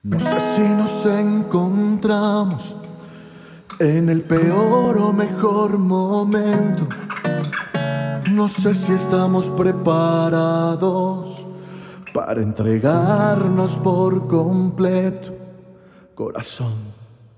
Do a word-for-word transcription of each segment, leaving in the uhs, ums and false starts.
No sé si nos encontramos en el peor o mejor momento. No sé si estamos preparados para entregarnos por completo, corazón.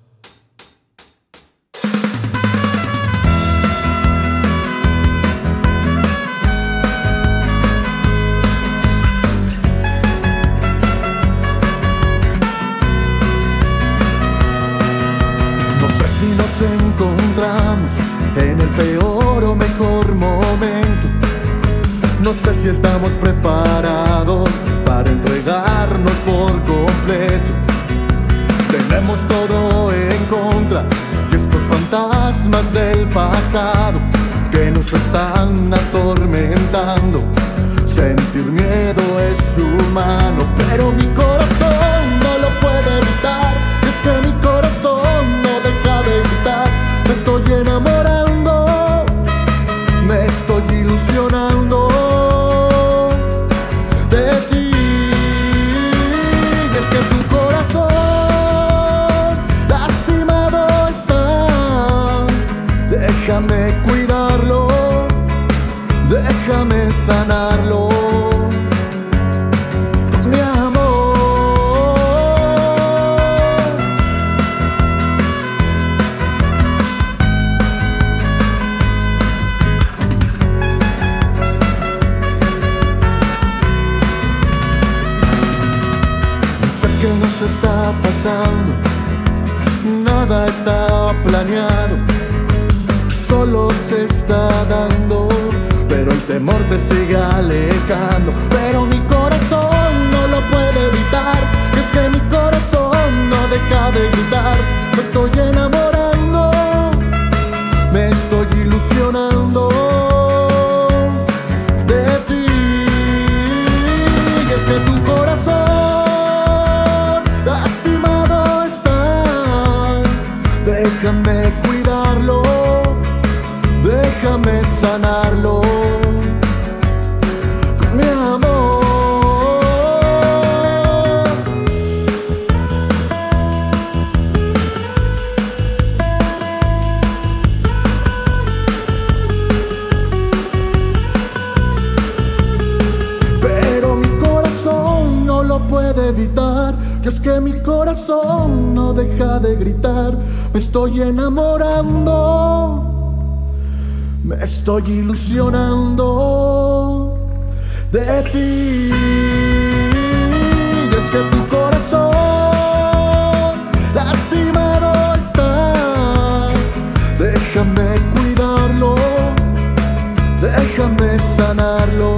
Si nos encontramos en el peor o mejor momento, no sé si estamos preparados para entregarnos por completo. Tenemos todo en contra y estos fantasmas del pasado que nos están atormentando. Sentir miedo es humano, pero mi corazón no lo puede evitar. Es que mi corazón me estoy enamorando, me estoy ilusionando de ti. Y es que tu corazón lastimado está. Déjame cuidarlo, déjame sanarlo. ¿Qué nos está pasando? Nada está planeado, solo se está dando, pero el temor te sigue alejando. Pero mi corazón no lo puede evitar, es que mi corazón no deja de gritar. Me estoy enamorando, me estoy ilusionando de ti. Y es que tu corazón déjame cuidarlo, déjame sanarlo con mi amor. Pero mi corazón no lo puede evitar, y es que mi corazón no deja de gritar. Me estoy enamorando, me estoy ilusionando de ti. Y es que tu corazón lastimado está. Déjame cuidarlo, déjame sanarlo.